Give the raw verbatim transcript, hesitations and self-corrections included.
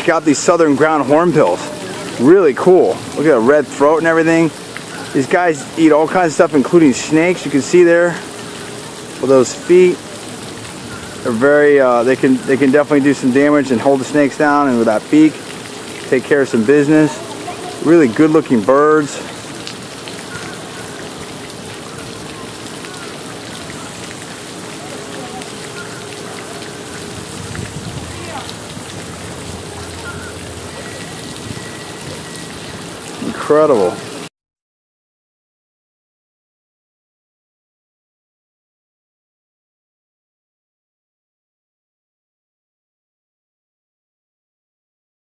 check out these southern ground hornbills. Really cool. Look at the red throat and everything. These guys eat all kinds of stuff, including snakes. You can see there with those feet. They're very. Uh, they can. They can definitely do some damage and hold the snakes down, and with that beak, take care of some business. Really good-looking birds. Incredible.